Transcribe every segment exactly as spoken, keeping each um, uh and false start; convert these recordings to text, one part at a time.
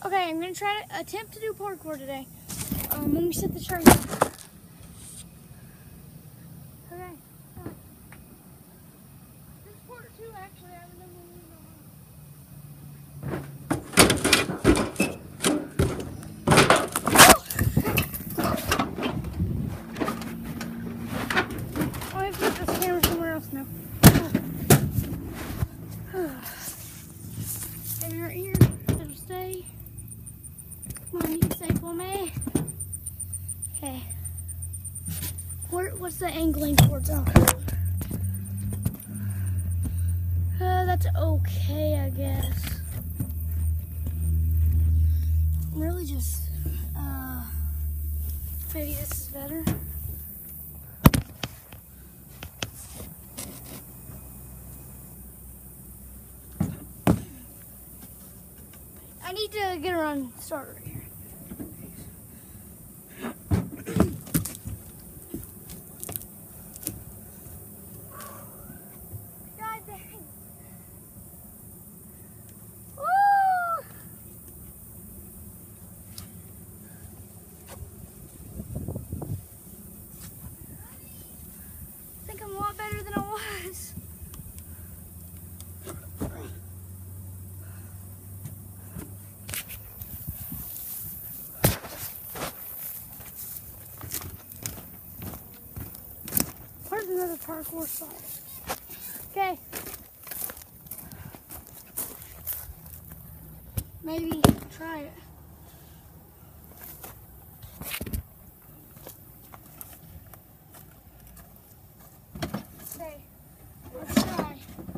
Okay, I'm gonna try to attempt to do parkour today. Um, let me set the train. Okay. Uh, this part two, actually, I remember when we were on. Oh, I have to put this camera somewhere else now. Stay right here. It'll stay. Come on, you can stay for me. Okay. Where, what's the angling towards? Oh. Uh, that's okay, I guess. Really just, uh, maybe this is better. I need to get around and start right here. God dang. Woo! I think I'm a lot better than I was. Where's another parkour spot? Okay. Maybe try it. Okay, let's try.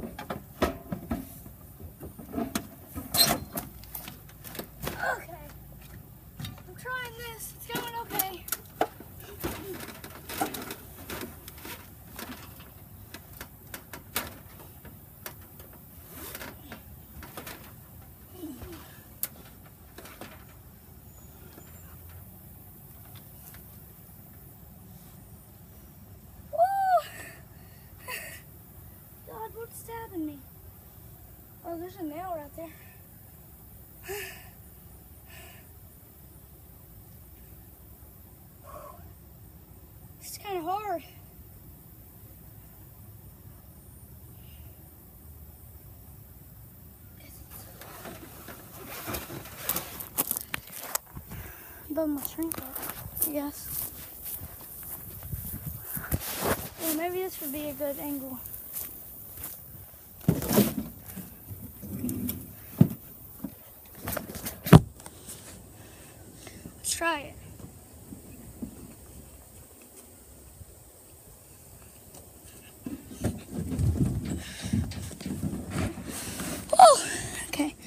Okay, I'm trying this. It's going okay. What's stabbing me? Oh, there's a nail right there. It's kind of hard. Above my shrink up, I guess. Yeah, maybe this would be a good angle. Try it. Oh, okay.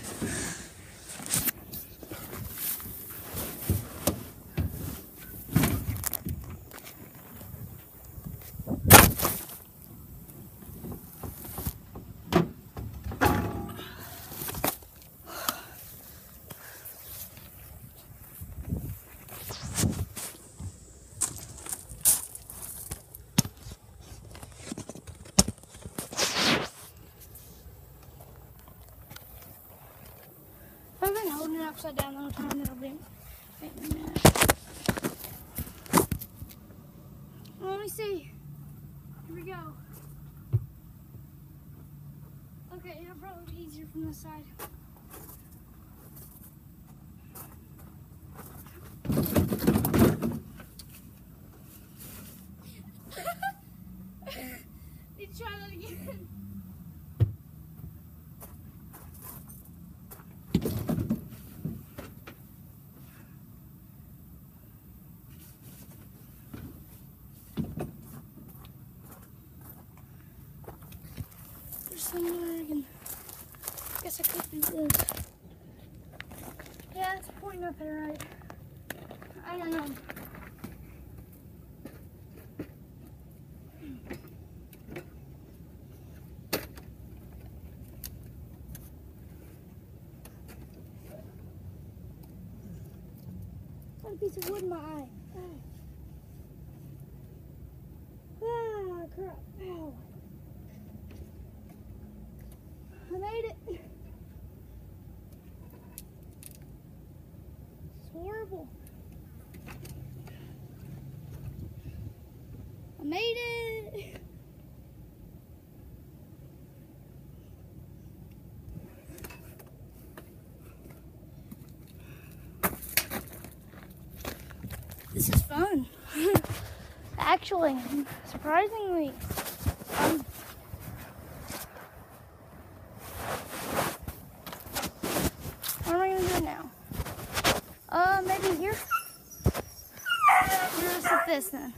I've been holding it upside down the whole time. It'll be. Wait a minute. Let me see. Here we go. Okay, it'll probably be easier from this side. Need to try that again. Somewhere I can, I guess I could do this. Yeah, it's pointing up there, right? I don't know. Got a piece of wood in my eye. Ah, ah crap. Ow. I made it. marble. I made it. This is fun. Actually, surprisingly. Um, what am I gonna do now? Uh, maybe here? Just like this then.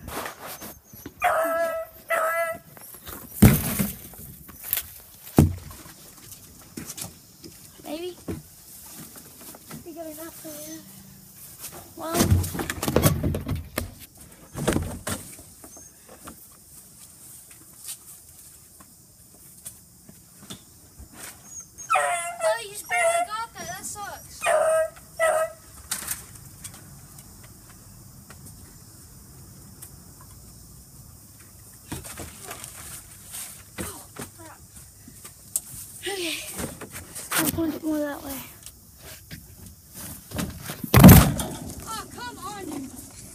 Maybe? You got enough for you. Well, oh, you just barely got that. That sucks. Oh, crap. Okay. I'll point it more that way. Oh, come on, dude.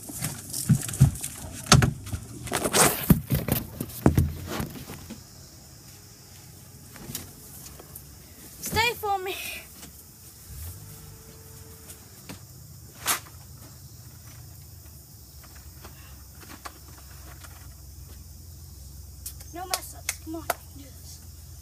Stay for me. No mess ups. Come on, you can do this.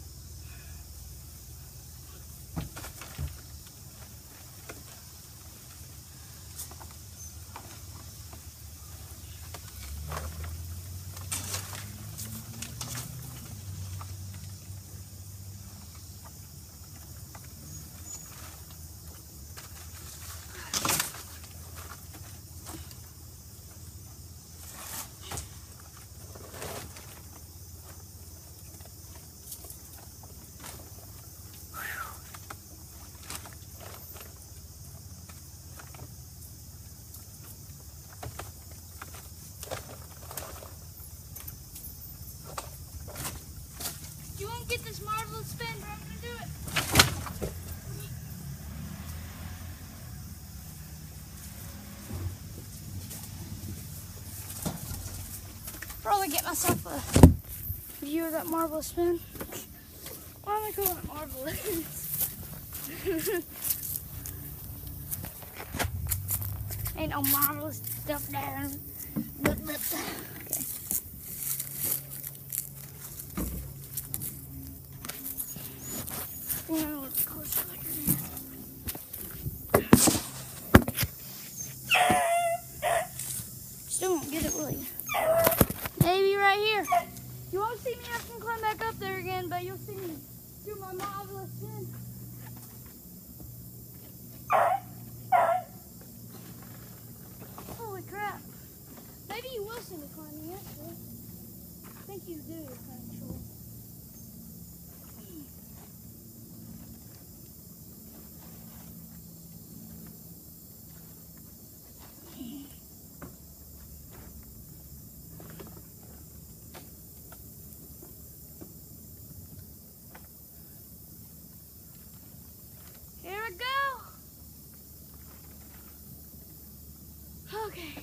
You won't get this marvelous spin, but I'm gonna do it. Probably get myself a view of that marvelous spin. Why am I calling it marvelous? Ain't no marvelous stuff there. But, but, okay. You know what's closer like that. Still won't get it, will you? Maybe right here. You won't see me have to climb back up there again, but you'll see me do my marvelous spin. Holy crap. Maybe you will see me climbing, actually. I think you do, actually. Here we go. Okay.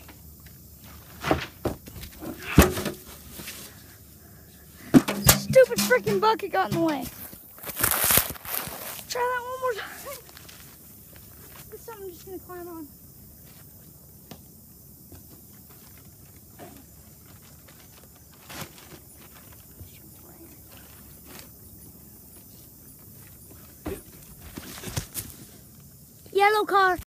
Stupid freaking bucket got in the way. Try that one more time. This is something I'm just gonna climb on. Yellow car.